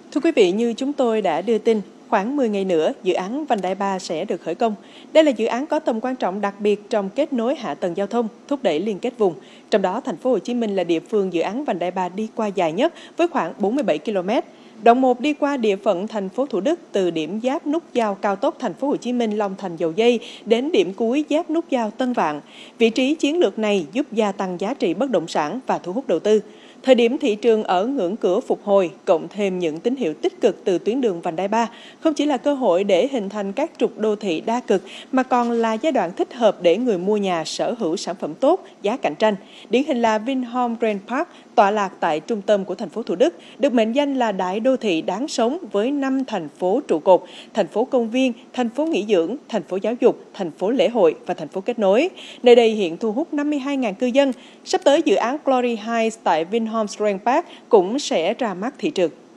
Thưa quý vị, như chúng tôi đã đưa tin, khoảng 10 ngày nữa, dự án vành đai 3 sẽ được khởi công. Đây là dự án có tầm quan trọng đặc biệt trong kết nối hạ tầng giao thông, thúc đẩy liên kết vùng. Trong đó, thành phố Hồ Chí Minh là địa phương dự án vành đai 3 đi qua dài nhất với khoảng 47 km. Đoạn 1 đi qua địa phận thành phố Thủ Đức từ điểm giáp nút giao cao tốc thành phố Hồ Chí Minh Long Thành Dầu Giây đến điểm cuối giáp nút giao Tân Vạn. Vị trí chiến lược này giúp gia tăng giá trị bất động sản và thu hút đầu tư. Thời điểm thị trường ở ngưỡng cửa phục hồi, cộng thêm những tín hiệu tích cực từ tuyến đường vành đai 3, không chỉ là cơ hội để hình thành các trục đô thị đa cực, mà còn là giai đoạn thích hợp để người mua nhà sở hữu sản phẩm tốt, giá cạnh tranh. Điển hình là Vinhome Grand Park, tọa lạc tại trung tâm của thành phố Thủ Đức, được mệnh danh là đại đô thị đáng sống với 5 thành phố trụ cột: thành phố công viên, thành phố nghỉ dưỡng, thành phố giáo dục, thành phố lễ hội và thành phố kết nối. Nơi đây hiện thu hút 52.000 cư dân. Sắp tới, dự án Glory Heights tại Vinhome Grand Park cũng sẽ ra mắt thị trường.